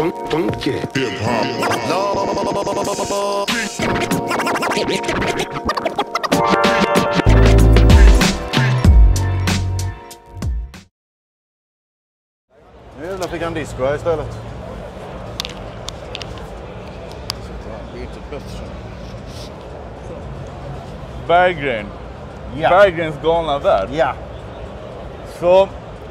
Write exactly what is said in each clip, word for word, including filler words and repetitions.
Funky. Nu jävlar fick han disco här istället. Berggren. Ja. Berggrens galna värld. Ja. Så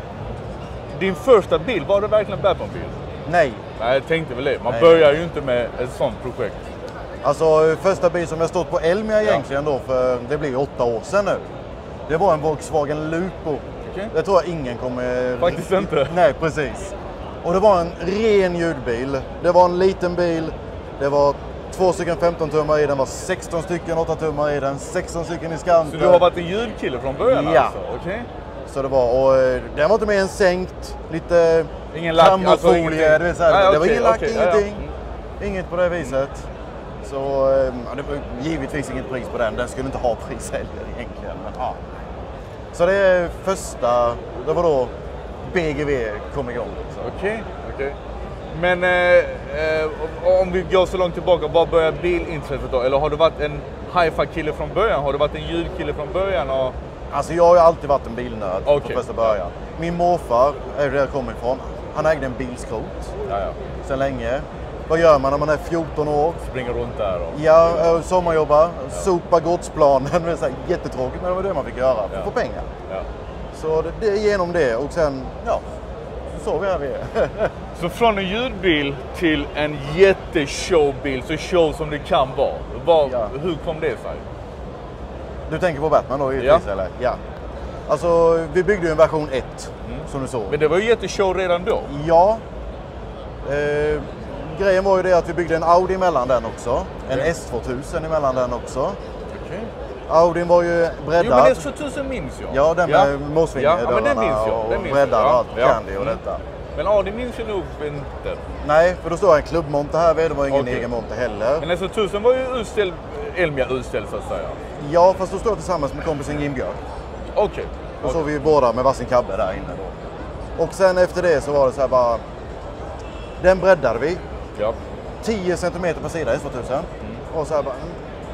din första bil, var det verkligen en Batman-bil? Nej. Nej, jag tänkte väl det. Man Nej. börjar ju inte med ett sånt projekt. Alltså första bil som jag stått på Elmia egentligen då, för det blir åtta år sedan nu. Det var en Volkswagen Lupo. Okay. Det tror jag ingen kommer... Faktiskt inte. Nej, precis. Och det var en ren ljudbil. Det var en liten bil. Det var två stycken femton tummar i den, var sexton stycken åtta tummar i den, sexton stycken i skanten. Så du har varit en ljudkille från början Ja. alltså? Okay. Så det var, och eh, den var inte mer än sänkt, lite ingen lack, kammofolie, alltså ingenting. du vet, så här, Nej, det var okej, ingen lack, okej, ingenting. ja, ja. Inget på det viset. Så eh, ja, det var givetvis inget pris på den, den skulle inte ha pris heller egentligen. Men, ja. Så det är första, det var då B G V kom igång. Okej, okay, okej. Okay. Men eh, eh, om vi går så långt tillbaka, var började bilintresset då? Eller har du varit en hi-fi-kille från början? Har du varit en ljudkille från början? Och... Alltså jag har ju alltid varit en bilnörd okay. från första början. Min morfar är där jag kommer ifrån. Han ägde en bilskrot ja, ja. sedan länge. Vad gör man när man är fjorton år? Springer runt där och... Ja, sommarjobbar, ja. Sopa godsplanen. Det är så här jättetråkigt, men det var det man fick göra för ja. att få pengar. Ja. Så det, det är genom det och sen, ja, så vi är vi är. Så från en ljudbil till en jätteshowbil, så show som det kan vara. Var, ja. Hur kom det sig? Du tänker på Batman då givetvis, ja. eller? Ja. Alltså, vi byggde ju en version ett, mm. som du såg. Men det var ju jätteshow redan då? Ja. Eh, grejen var ju det att vi byggde en Audi emellan den också. En okay. S tvåtusen emellan den också. Okay. Audin var ju breddad. Jo, men S tvåtusen minns jag. Ja, den med ja. måsvingerdörrarna ja, men den minns jag. Den och minns breddad jag. och allt, ja. candy och mm. detta. Men Audi minns jag nog inte. Nej, för då står en klubbmonter här vid, det var ingen okay. egen monter heller. Men S tvåtusen var ju utställd, Elmia utställd så att säga. Ja, fast då står jag tillsammans med kompisen Jim Björk. Okej. Okay. Då okay. såg vi båda med varsin kabbe där inne då. Och sen efter det så var det så här bara... Den breddade vi. Ja. tio centimeter per sida S tvåtusen. Mm. Och så här bara...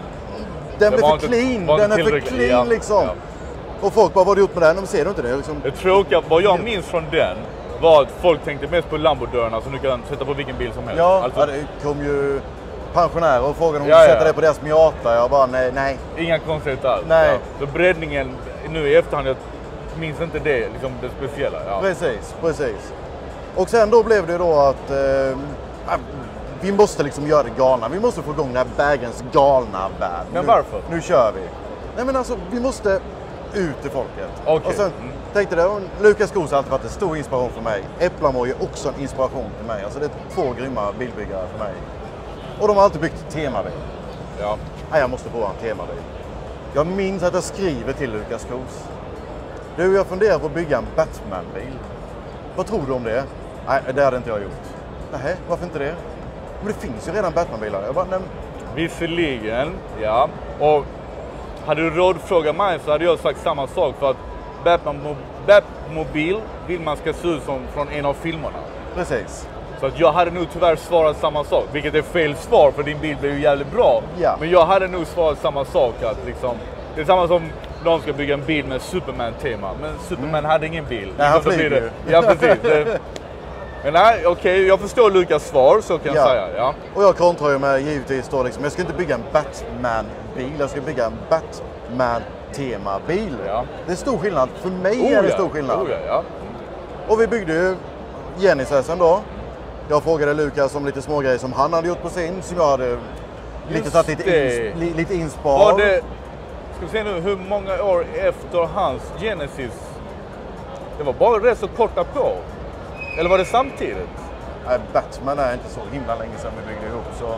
Den blev för inte, clean, den är för clean ja. liksom. Ja. Och folk bara, vad har du gjort med den? De ser du inte det liksom. Det tråkiga, vad jag minns från den var att folk tänkte mest på Lambo-dörrarna som du kan sätta på vilken bil som helst. Ja, alltså... ja det kom ju pensionärer och frågade om ja, de ja. sätter det på deras Miata. Jag bara, nej, nej. Inga konstigheter alls. Nej. Ja. Så breddningen, nu i efterhand, jag minns inte det, liksom det speciella. Ja. Precis, precis. Och sen då blev det då att eh, vi måste liksom göra det galna. Vi måste få igång den här Berggrens galna värld. Men nu, varför? Nu kör vi. Nej men alltså, vi måste ut till folket. Okay. Och sen mm. tänkte jag, Lukas Skos har alltid varit en stor inspiration för mig. Äpplamoj är också en inspiration till mig. Alltså det är två grymma bilbyggare för mig. Och de har alltid byggt temabil. Ja. Nej, jag måste få en temabil. Jag minns att jag skriver till Lukas Skos. Du, jag funderar på att bygga en Batman-bil. Vad tror du om det? Nej, det hade inte jag gjort. Nej, varför inte det? Men det finns ju redan Batman-bilar. Jag bara, nej. Visserligen, ja. Och hade du rådfrågat mig så hade jag sagt samma sak. För att Batman, Batmobil vill man ska se ut som från en av filmerna. Precis. Så att jag hade nog tyvärr svarat samma sak. Vilket är fel svar, för din bil blir ju jävligt bra. Ja. Men jag hade nog svarat samma sak. Att liksom, det är samma som någon ska bygga en bil med Superman-tema. Men Superman mm. hade ingen bil. Nej, han flyger ju. Ja, precis. Det, men nej, okej, okay, jag förstår Lukas svar, så kan ja. jag säga. Ja. Och jag kontrar ju med givetvis då liksom, jag ska inte bygga en Batman-bil, jag ska bygga en Batman-temabil. Ja. Det är stor skillnad, för mig oh, är det ja. stor skillnad. Oh, ja, ja. Och vi byggde ju Genesis-en då. Jag frågade Lukas om lite små grejer som han hade gjort på sin, som jag hade lite satt lite, ins, li, lite inspar. Var det, ska vi se nu, hur många år efter hans Genesis? Det var bara rätt så korta på. Eller var det samtidigt? Nej, Batman är inte så himla länge sedan vi byggde ihop, så...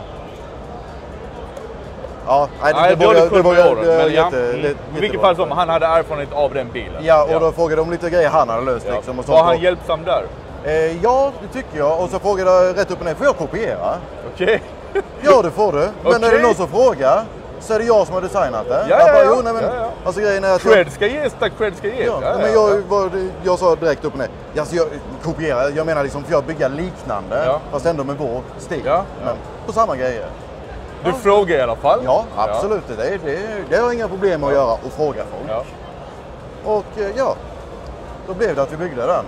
Ja, nej, nej, det, det, det, det var ju åren, men jätte, ja, jätte, i vilket fall som, han hade erfarenhet av den bilen. Ja, och ja. då frågade de lite grejer han hade löst. Ja. Liksom, och var han hjälpsam där? Eh, ja, det tycker jag. Och så frågade jag rätt upp och ner, får jag kopiera? Okej. Okay. Ja, det får du. Men okay. är det någon som frågar, så är det jag som har designat det. Ja, jag ja, bara, ja. jo, nej, men, ja, ja. Alltså, grejen är att Cred ska ges där cred ska ges. Ja, Ja, ja, men jag, ja. var, jag sa direkt upp och ner. Alltså, jag kopierar, jag menar liksom för jag bygger liknande, Ja. fast ändå med vår stil. Ja, ja. Men på samma grejer. Du frågar i alla fall? Ja, absolut. Det, det, det har jag inga problem med att göra och fråga folk. Ja. Och eh, ja, då blev det att vi byggde den.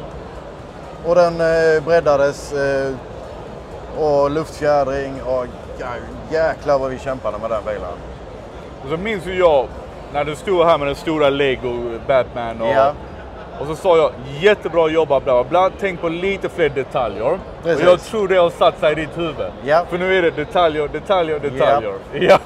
Och den eh, breddades eh, och luftfjädring och ja, jäklar vad vi kämpade med den bilen. Och så minns ju jag när du stod här med den stora Lego Batman och, Ja. och så sa jag jättebra jobbat, bla bla bla. Tänk på lite fler detaljer. Precis. Och jag tror det har satt sig i ditt huvud. Ja. För nu är det detaljer, detaljer, detaljer. Ja.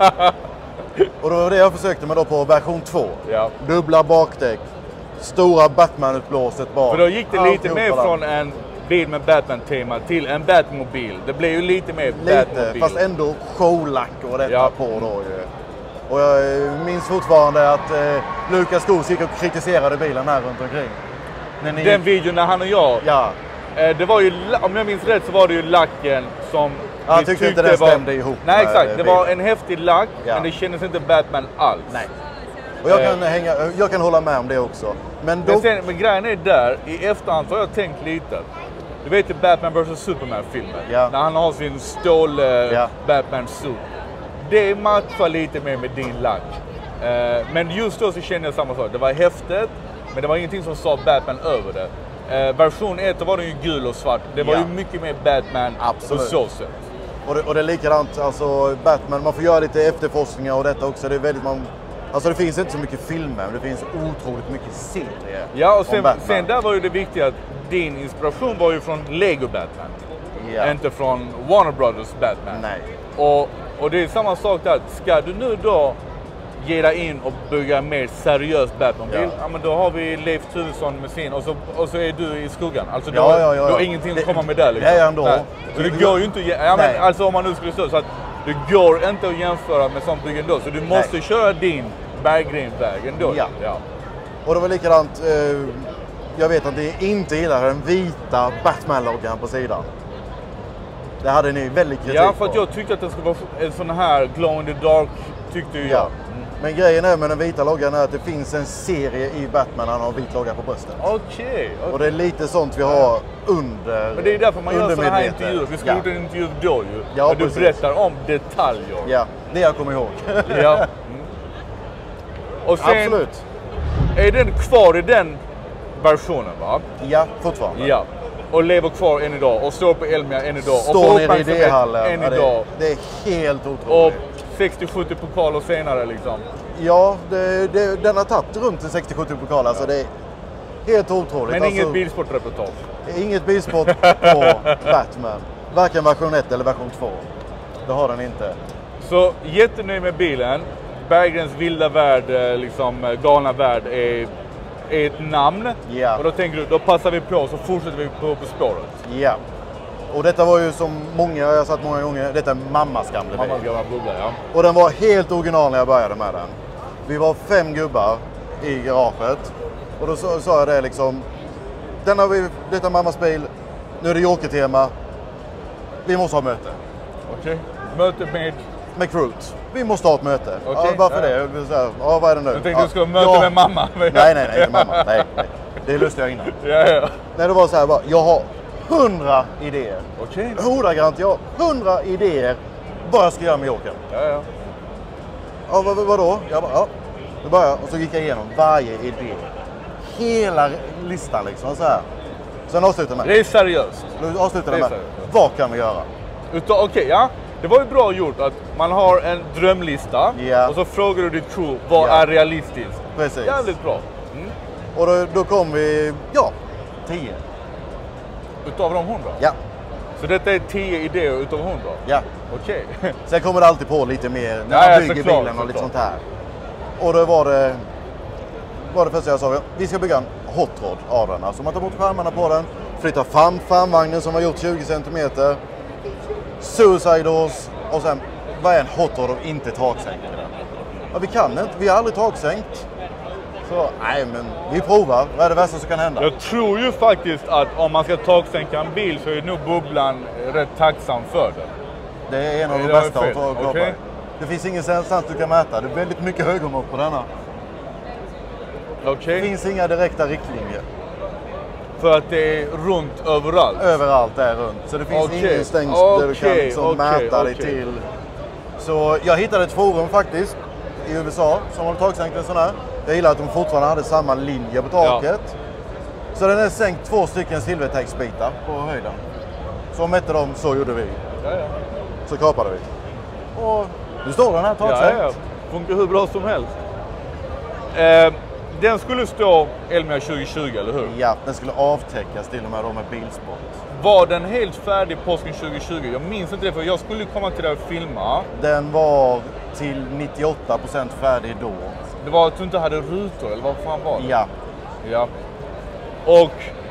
Och det var det jag försökte med då på version två. Ja. Dubbla bakdäck, stora Batman-utblåset bak. För då gick det lite Alltihop mer på den. från en bil med Batman-tema till en Batmobil. Det blev ju lite mer Lite, Batmobil. fast ändå showlack och detta Ja. på då ju. Och jag eh, minns fortfarande att eh, Lukas Skos gick och kritiserade bilen här runt omkring. När ni Den gick, videon när han och jag, ja, eh, det var ju, om jag minns rätt så var det ju lacken som Han vi tyckte inte den var, stämde ihop Nej med exakt, det bilen. var en häftig lack Ja. men det kändes inte Batman alls. nej. Och jag Eh. kan, hänga, jag kan hålla med om det också. Men då, Men, sen, men grejen är där, i efterhand så har jag tänkt lite. Du vet ju Batman versus Superman-filmen. Ja. När han har sin stål eh, Ja. Batman-suit. Det matchar lite mer med din lack. Eh, men just då så kände jag samma sak. Det var häftigt, men det var ingenting som sa Batman över det. Eh, version ett var den ju gul och svart. Det var Ja. ju mycket mer Batman Absolut. på så sätt. och, det, och det är likadant, alltså Batman, man får göra lite efterforskningar och detta också. Det är väldigt, man, alltså det finns inte så mycket filmer, men det finns otroligt mycket serier Ja, och om sen, Batman. sen där var ju det viktiga att din inspiration var ju från Lego Batman. Ja. Inte från Warner Brothers Batman. Nej. Och, och det är samma sak där. Ska du nu då ge dig in och bygga en mer seriös Batman-bil? Ja. Ja. Men då har vi Leif Turesson med sin och så, och så är du i skuggan. Alltså du, Ja, har, ja, ja, du har ja. ingenting att Det- komma med där liksom. det är ändå. Nej. Så det går ju inte att, ja, men, Nej. alltså om man nu skulle stå så att det går inte att jämföra med sånt bygge ändå. Så du måste Nej. köra din Berggren-väg ändå. Ja. Ja. Och det var likadant, eh, jag vet att ni inte gillar den vita Batman-loggan på sidan. Det hade ni väldigt kritik Ja, för att på. jag tyckte att det skulle vara en sån här glow in the dark, tyckte ju Ja. jag. Men grejen är med den vita loggan är att det finns en serie i Batman han har vit logga på bröstet. Okej. okej. Och det är lite sånt vi har under Men det är därför man gör såna här undermedvetet. intervjuer. Vi skulle Ja. gjort en intervju då ju. Ja, där du precis. berättar om detaljer. Ja, det jag kommer ihåg. Ja. Mm. Och sen Absolut. är den kvar i den versionen va? Ja, fortfarande. Ja. Och lever kvar än idag och står på Elmia än idag. och Står får nere i uppmärksamhet idéhallen. än Ja, det, idag. det är helt Och otroligt. sextio sjuttio pokaler senare liksom. Ja, det, det, den har tagit runt en sextio sjuttio pokal. Alltså det är helt otroligt. Men alltså, inget bilsportreportage. Inget bilsport på Batman. Varken version ett eller version två. Det har den inte. Så jättenöjd med bilen. Berggrens vilda värld, eh, liksom eh, galna värld är, är ett namn. Ja. Och då tänker du, då passar vi på så fortsätter vi på, på spåret. Ja. Och detta var ju som många, jag har sagt många gånger, detta är mammas gamla bil. Mammas gamla bubbla, ja. Och den var helt original när jag började med den. Vi var fem gubbar i garaget. Och då sa, sa jag det liksom. Den har vi, detta är mammas bil. Nu är det Joker-tema. Vi måste ha möte. Okej. Möte med... Med Crute. Vi måste ha ett möte. Okej. Ja, varför Ja. det? Så här, ja, vad är det nu? Jag tänkte ja. du skulle ha möte ja. med mamma. Nej, nej, nej, inte mamma. Nej, nej. Det löste jag innan. Ja, ja. Nej, det var så här bara, jag har hundra idéer. Okej. Ordagrant, jag har hundra idéer vad jag ska göra med Joker. Ja, ja. Ja, vad, vad, vadå? Jag bara, ja. Då började jag och så gick jag igenom varje idé. Hela listan liksom så här. Sen avslutade jag med. Det är seriöst. Då avslutade det jag är med. så. Vad kan vi göra? Utav- Okej, ja. Det var ju bra gjort att man har en drömlista Ja. och så frågar du ditt crew vad Ja. är realistiskt. Precis. Jävligt bra. Mm. Och då, då kom vi, ja, tio. Utav de hundra? Ja, Så detta är tio idéer utav hundra? ja. Okej. Sen kommer det alltid på lite mer när Ja, ja, man bygger såklart, bilen och lite sånt såklart. här. Och då var det, var det första jag sa, vi ska bygga en hot rod av den. Alltså man tar bort skärmarna på den, flyttar fram framvagnen som har gjort tjugo centimeter, suicide doors och sen, vad är en hot rod och inte taksänk? Ja, vi kan inte, vi har aldrig taksänkt. Så, nej men vi provar, vad är det värsta som kan hända? Jag tror ju faktiskt att om man ska taksänka en bil så är nog bubblan rätt tacksam för det. Det är en av de Det var bästa fel. att ta och Okej. Det finns ingenstans du kan mäta. Det är väldigt mycket högermått på denna. Okay. Det finns inga direkta riktlinjer. För att det är runt överallt? Överallt är runt. Så det finns okay. ingen stängsel okay. där du kan liksom okay. mäta okay. dig till. Så jag hittade ett forum faktiskt i U S A som har tagsänkt en sån här. Jag gillar att de fortfarande hade samma linje på taket. Ja. Så den är sänkt två stycken silvertäcksbitar på höjden. Så mätte de, så gjorde vi. Ja, ja. Så kapade vi. Och nu står den här tagsänkt. Ja, ja. Funkar hur bra som helst. Eh, den skulle stå Elmia tjugo tjugo, eller hur? Ja, den skulle avtäckas till och med då med bilsport. Var den helt färdig påsken tjugo tjugo? Jag minns inte det, för jag skulle komma till det och filma. Den var till nittioåtta procent färdig då. Det var att du inte hade rutor, eller vad fan var det? Ja. Ja. Och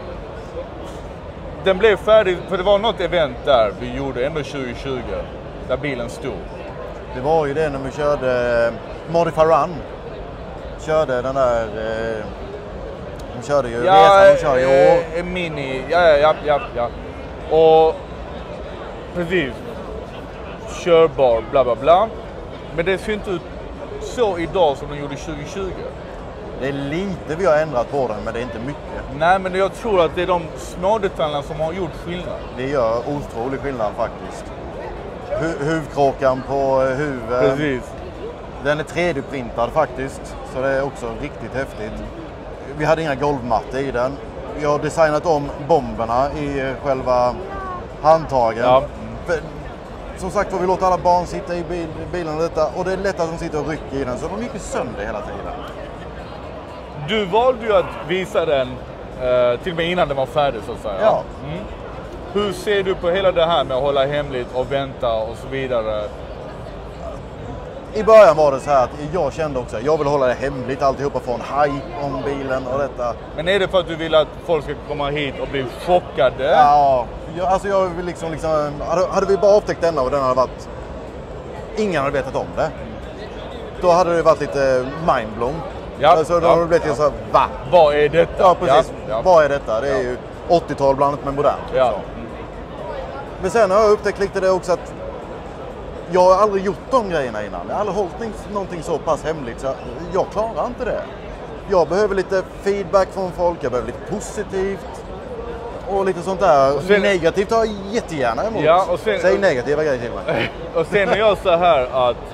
den blev färdig, för det var något event där vi gjorde ändå tjugo tjugo, där bilen stod. Det var ju det när vi körde Modify Run. Körde den där, eh, de körde ju ja, resan, de kör ju år. Eh, mini, ja, ja, ja, ja. Och precis, körbar, bla bla bla. Men det ser inte ut så idag som de gjorde tjugo tjugo. Det är lite vi har ändrat på den, men det är inte mycket. Nej, men jag tror att det är de små detaljerna som har gjort skillnad. Det gör otrolig skillnad faktiskt. Hu- huvudkråkan på huvudet. Precis. Den är tre D-printad faktiskt, så det är också riktigt häftigt. Vi hade inga golvmattor i den. Jag har designat om bomberna i själva handtagen. Ja. För, som sagt får vi låta alla barn sitta i bil, bilen och detta. Och det är lätt att de sitter och rycker i den, så de gick sönder hela tiden. Du valde ju att visa den eh, till och med innan den var färdig, så att säga. Ja. Mm. Hur ser du på hela det här med att hålla hemligt och vänta och så vidare? I början var det så här att jag kände också att jag vill hålla det hemligt, alltihopa från hype om bilen och detta. Men är det för att du vill att folk ska komma hit och bli chockade? Ja, jag, alltså jag vill liksom, liksom hade, hade vi bara upptäckt denna och den hade varit, ingen hade vetat om det. Då hade det varit lite mindblown. Ja, alltså då ja, hade det blivit ja. så här, va? Vad är detta? Ja, precis. Ja, ja. Vad är detta? Det är Ja. ju åttiotal blandat med modernt. Ja. Så. Men sen har jag upptäckt lite det också att jag har aldrig gjort de grejerna innan. Jag har aldrig hållit någonting så pass hemligt så jag klarar inte det. Jag behöver lite feedback från folk, jag behöver lite positivt och lite sånt där. Sen, negativt har jag jättegärna emot. Ja, och sen, Säg negativa grejer till mig. Och sen är jag så här att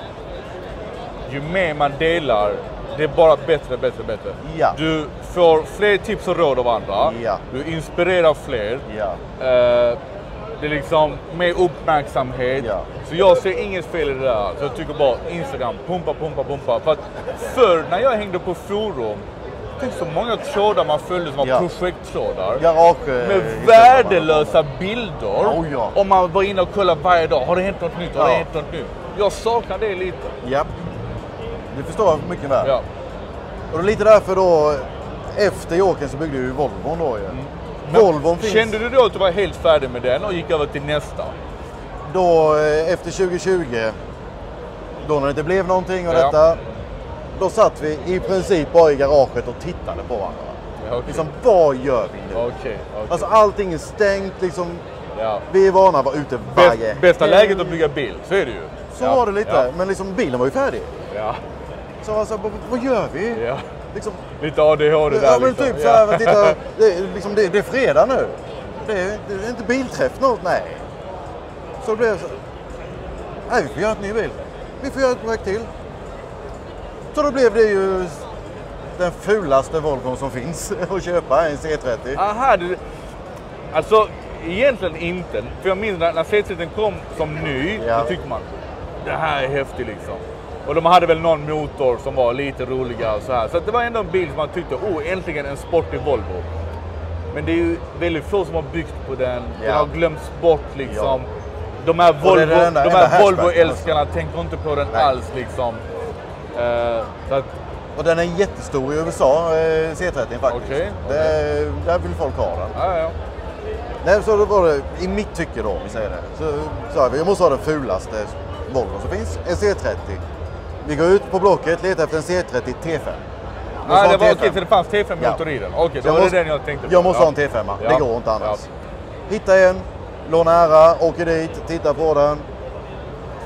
ju mer man delar, det är bara bättre, bättre, bättre. Ja. Du får fler tips och råd av andra. Ja. Du inspirerar fler. Ja. Uh, det är liksom mer uppmärksamhet. Ja. Så jag ser inget fel i det där. Så jag tycker bara Instagram, pumpa, pumpa, pumpa. För att förr när jag hängde på forum, det finns så många trådar man följde som var ja. projekttrådar. Garage, med värdelösa bilder. Oh, ja. Och man var inne och kollade varje dag. Har det hänt något nytt? Har Ja. det hänt något nytt? Jag saknar det lite. Ja. Du förstår mycket väl. Ja. Och det är lite därför då, efter Jokern så byggde ju Volvon då ju. Mm. Volvon finns... Kände du då att du var helt färdig med den och gick över till nästa? Då efter tjugo tjugo, då när det inte blev någonting och Ja. detta, då satt vi i princip bara i garaget och tittade på varandra. Ja, okay. Liksom, vad gör vi nu? Okay, okay. Alltså allting är stängt, liksom, ja. vi är vana att vara ute varje Bäst, Bästa läget att bygga bil, så är det ju. Så ja. var det lite, ja. men liksom bilen var ju färdig. Ja. Så alltså, vad, vad gör vi? Ja. Liksom, lite A D H D där ja, men liksom. typ så här, ja. titta, det, är liksom, det, det är fredag nu. Det är, det är inte bilträff något, nej. Så det blev så. Nej, vi får göra ett ny bil. Vi får göra ett projekt till. Så då blev det ju den fulaste Volvon som finns att köpa, en C trettio. Aha, det, alltså egentligen inte. För jag minns när, när C trettio kom som ny, ja. då tyckte man det här är häftigt liksom. Och de hade väl någon motor som var lite roligare och så här. Så det var ändå en bil som man tyckte, oh, äntligen en sportig Volvo. Men det är ju väldigt få som har byggt på den. Ja. Den har glömts bort liksom. Ja. De här Volvo, de enda, de här Volvo-älskarna tänker inte på den Nej. alls liksom. Uh, så att... Och den är jättestor i U S A, eh, C trettio faktiskt. Okay. Det, där vill folk ha den. Ja, ja. Nej, så då var det, i mitt tycke då, om vi säger det, så sa vi, jag måste ha den fulaste Volvo som finns, en C trettio. Vi går ut på Blocket, letar efter en C trettio T fem. Nej, det var okej, för det fanns T fem-motor ja. i den. Okej, okay, så jag var måste, det den jag tänkte på. Jag måste ja. ha en T fem, ja. Det går inte annars. Ja. Hitta en, låna ära, åker dit, tittar på den.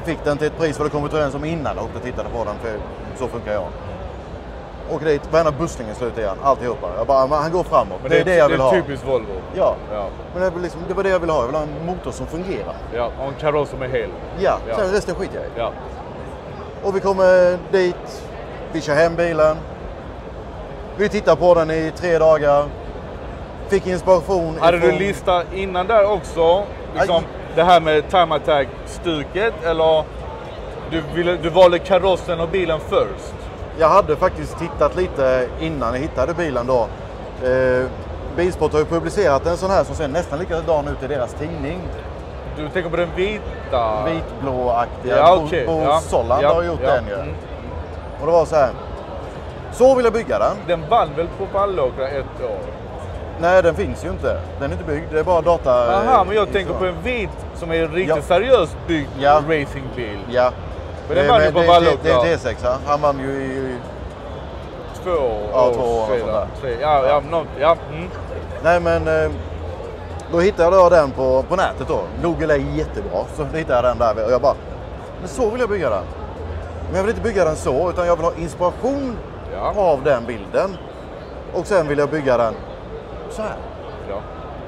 fick den till ett pris vad det kommit överens om innan jag åkte och tittade på den, för så funkar jag. Åker dit, varenda busslingen slutar igen, alltihopa. Jag bara, han går framåt. Men det, det är det jag vill ha. Det är typiskt Volvo. Ja, ja. men det, liksom, det var det jag ville ha. Jag vill ha en motor som fungerar. Ja, och en kaross som är hel. Ja, ja. Sen resten skiter jag i. Ja. Och vi kommer dit, vi kör hem bilen. Vi tittar på den i tre dagar. Fick inspiration. Hade ifrån... du lista innan där också? Liksom, det här med time attack-stuket? Eller du, ville, du valde karossen och bilen först? Jag hade faktiskt tittat lite innan jag hittade bilen då. Eh, Bilsport har ju publicerat en sån här som ser nästan likadan ut i deras tidning. Du tänker på den vita? Vitblåaktiga. Ja, okay. Bo, Bo ja. Solland ja. har gjort ja. den ju. Mm. Och det var så här. Så vill jag bygga den. Den vann väl på Vallåkra ett år? Nej, den finns ju inte. Den är inte byggd. Det är bara data. Jaha, men jag tänker på en vit som är en riktigt ja. seriöst byggd ja. racingbil. Ja. Men den vann ju på det, Vallåkra. Det, det är en T sex. Han vann ju i... Två år ja, två år sedan. Tre. Ja, ja, no, ja. Mm. Nej, men då hittade jag den på, på nätet då. Google är jättebra, så hittade jag den där och jag bara, men så vill jag bygga den. Men jag vill inte bygga den så, utan jag vill ha inspiration ja. av den bilden. Och sen vill jag bygga den så här. Ja.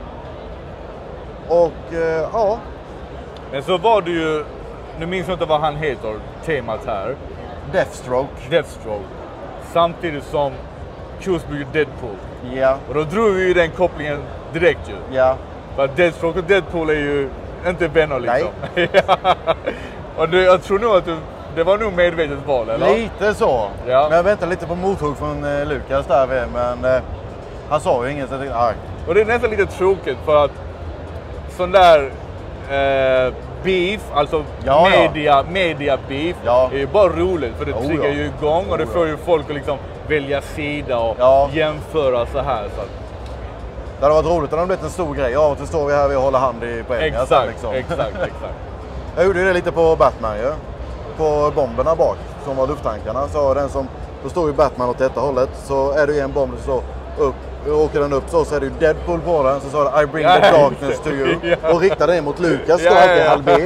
Och eh, ja. Men så var det ju, nu minns jag inte vad han heter, temat här. Deathstroke. Deathstroke. Samtidigt som Cruise bygger Deadpool. Ja. Och då drog vi ju den kopplingen direkt ju. Ja. För att Deathstroke och Deadpool är ju inte vänner liksom. Nej. Och det, jag tror nog att du, det var nog medvetet val, eller? Lite så. Ja. Men jag väntar lite på mothugg från eh, Lukas där, men eh, han sa ju inget så jag tänkte, aj. Och det är nästan lite tråkigt för att sån där eh, beef, alltså ja, media, ja. media beef, ja. är ju bara roligt för det oh, triggar ja. ju igång och oh, det får ja. ju folk att liksom välja sida och ja. jämföra så här. Så att... Det hade varit roligt om det blivit en stor grej. Ja, och så står vi här och håller hand i poängen. Exakt, liksom. exakt, exakt. Jag gjorde det lite på Batman ju. På bomberna bak, som var lufttankarna. Så den som, då står ju Batman åt detta hållet. Så är det ju en bomb som står upp. Åker den upp så, så är det ju Deadpool på den. Så sa det I bring ja, the darkness to you. Ja. Och riktade det mot Lukas. Ja, står alltid ja. halv B.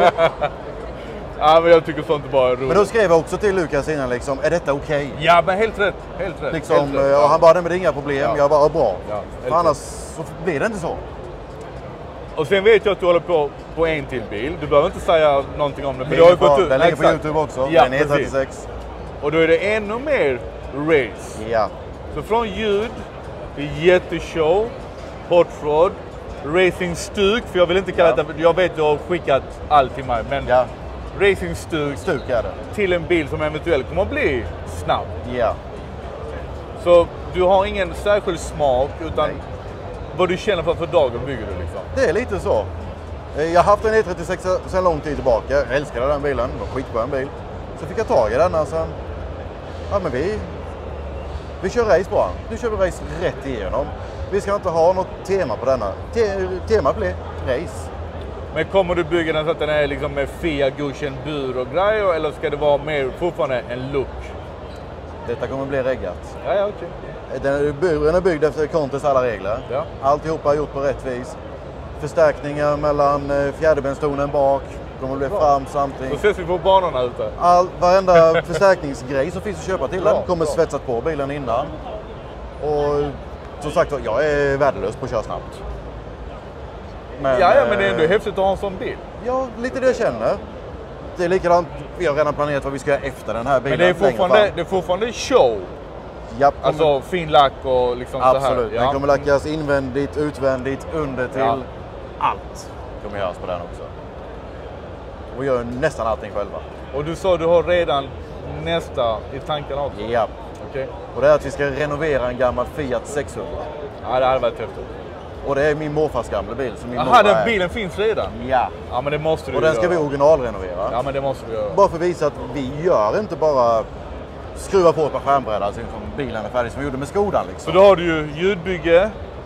Ja, men jag tycker sånt bara är roligt. Men då skrev jag också till Lukas innan liksom, är detta okej? Okay? Ja, men helt rätt. Helt rätt. Liksom, helt rätt. ja. Han bara, men det är inga problem. Ja. Jag bara, bra. Ja, för annars så blir det inte så. Och sen vet jag att du håller på på en till bil. Du behöver inte säga någonting om det. Men ligger på, den ligger på YouTube också. Ja, den är trettiosex. Och då är det ännu mer race. Ja. Så från ljud, jätteshow, hot rod, racing stuk. För jag vill inte kalla ja. det, jag vet att du har skickat allt till mig. Men ja. racing stuk, stuk är det. Till en bil som eventuellt kommer att bli snabb. Ja. Så du har ingen särskild smak utan nej. Vad du känner för för dagen bygger du liksom? Det är lite så. Jag har haft en E trettiosex sedan lång tid tillbaka. Jag älskade den bilen. Det var skitbra en bil. Så fick jag tag i den. Alltså, ja, men vi, vi kör race på den. Du kör race rätt igenom. Vi ska inte ha något tema på denna. Te, tema blir race. Men kommer du bygga den så att den är liksom med F I A godkänd bur och grejer? Eller ska det vara mer fortfarande en look? Detta kommer bli reggat. Ja, ja, okej. Den, buren är byggd efter Contes alla regler. Ja. Alltihopa är gjort på rätt vis. Förstärkningar mellan fjäderbenstonen bak. Kommer bli fram samtidigt. Då ses vi på banorna ute. All, varenda förstärkningsgrej som finns att köpa till bra, den kommer bra. svetsat på bilen innan. Och som sagt, jag är värdelös på att köra snabbt. Men, ja, ja, men det är ändå häftigt att ha en sån bil. Ja, lite det jag känner. Det är likadant, vi har redan planerat vad vi ska göra efter den här bilen. Men det är fortfarande, det är fortfarande show. Japp, alltså fin lack och liksom absolut. så här. Absolut, ja. Den kommer lackas invändigt, utvändigt, under till. Ja. Allt kommer göras på den också. Och gör nästan allting själva. Och du sa att du har redan nästa i tankarna också? Ja. Okay. Och det är att vi ska renovera en gammal Fiat sexhundra. Ja, det hade varit häftigt. Och det är min morfars gamla bil. Som min Jaha, den bilen finns redan? Ja. Ja, men det måste du Och den ska göra. vi originalrenovera. Ja, men det måste vi göra. Bara för att visa att vi gör inte bara skruva på ett par skärmbrädor alltså, som bilen är färdig som vi gjorde med Skodan. Liksom. Så då har du ju ljudbygge,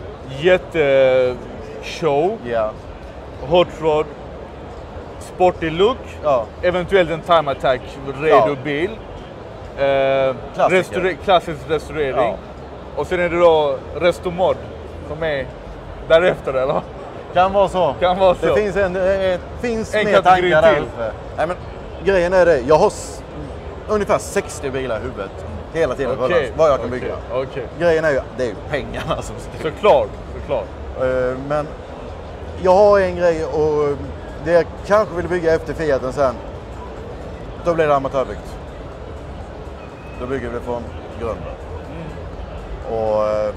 jätteshow, ja. hot rod, sportig look, ja. eventuellt en time attack redo ja. bil. Eh, restaure- klassisk restaurering. Ja. Och sen är det då restomod som är därefter, eller? Kan vara så. Kan vara så. Det finns, en, det finns en mer tankar där till. uppe. Nej, men grejen är det, jag har s- ungefär sextio bilar i huvudet hela tiden. Okej, Okay. Vad jag kan okej, bygga. okej. Grejen är ju, det är ju pengarna som styr. Såklart, såklart. Eh, Men jag har en grej och det jag kanske vill bygga efter Fiaten sen. Då blir det amatörbyggt. Då bygger vi det från grunden. Mm. Och eh,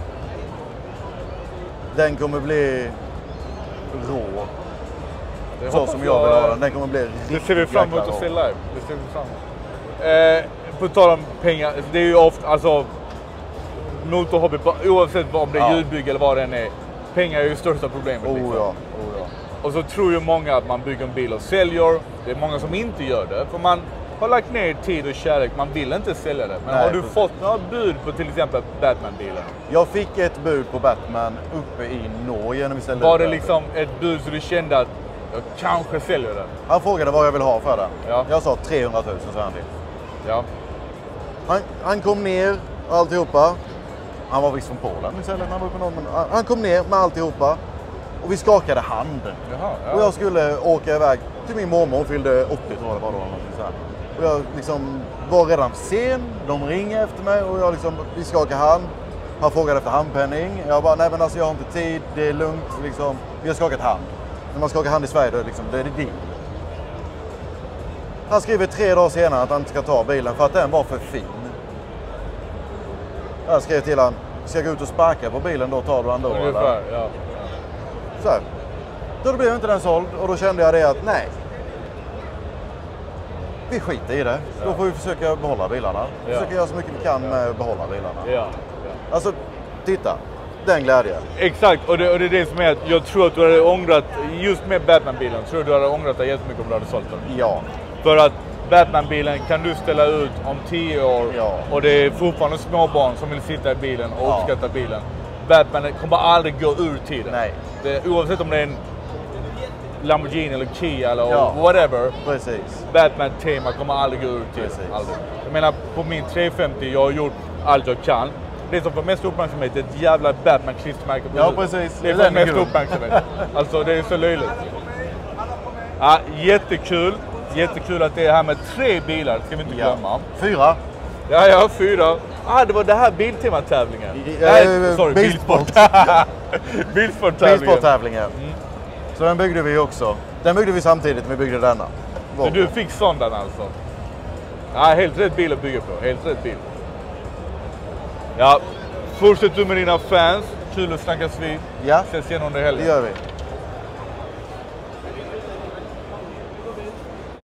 den kommer bli rå. Det Så hoppas som jag vill ha jag. den. Den kommer bli Det riktigt ser vi fram emot jäkla att se rå. live. Det ser vi fram emot. Eh, på tal om pengar, det är ju ofta, alltså motorhobby, oavsett om det är Ja. ljudbygge eller vad det än är, pengar är ju största problemet. Oh liksom. ja, oh ja. Och så tror ju många att man bygger en bil och säljer. Det är många som inte gör det, för man har lagt ner tid och kärlek, man vill inte sälja det. Men Nej, har du precis. fått några bud på till exempel Batman-bilen? Jag fick ett bud på Batman uppe i Norge när vi ställde Var ut det den. liksom ett bud så du kände att jag kanske säljer den? Han frågade vad jag vill ha för den. Ja. Jag sa trehundratusen, så han till. Ja. Han, han kom ner alltihopa. Han var visst från Polen istället när han var uppe i Norge, men han, han kom ner med alltihopa. Och vi skakade hand. Jaha, ja. Och jag skulle åka iväg till min mormor, hon fyllde åttio tror jag det var då. Någonting så här. Och jag liksom var redan sen, de ringer efter mig och jag liksom, vi skakade hand. Han frågade efter handpenning. Jag bara, nej men alltså jag har inte tid, det är lugnt liksom. Vi har skakat hand. När man skakar hand i Sverige då är det, liksom, då är det deal. Han skriver tre dagar senare att han inte ska ta bilen för att den var för fin. Jag skrev till han, ska jag gå ut och sparka på bilen då tar du han då? eller? Ungefär, ja. Så här. Då blev inte den såld och då kände jag det att nej. Vi skiter i det. Då får vi försöka behålla bilarna. Ja. Försöka göra så mycket vi kan med att behålla bilarna. Ja. Ja. Alltså, titta. Den glädjen. Exakt, och det, och det är det som är att jag tror att du hade ångrat, just med Batman-bilen, tror du hade ångrat dig jättemycket om du hade sålt den. Ja. För att Batman-bilen kan du ställa ut om tio år Ja. och det är fortfarande småbarn som vill sitta i bilen och Ja. uppskatta bilen. Batman kommer aldrig gå ur tiden. Nej. Det, oavsett om det är en Lamborghini eller Kia eller Ja. whatever. Precis. Batman-tema kommer aldrig gå ur tiden. Precis. Aldrig. Jag menar, på min trehundrafemtio, jag har gjort allt jag kan. Det som får mest uppmärksamhet är ett jävla Batman-klistermärke på Ja, huvudet. precis. Det Den får är mest kul. uppmärksamhet. Alltså, det är så löjligt. Ja, jättekul. Jättekul att det är här med tre bilar, ska vi inte glömma. Ja. Fyra. Ja, ja, fyra. Ah, det var det här Biltema-tävlingen. I- Nej, eh, sorry, Bilsport. Bilsport. Bilsport-tävlingen. Bilsporttävlingen. Så den byggde vi också. Den byggde vi samtidigt när vi byggde denna. Men du fick sådana alltså? Ja, helt rätt bil att bygga på. Helt rätt bil. Ja, fortsätt du med dina fans. Kul att snackas vid. Ja, Ses igen under det helgen. gör vi.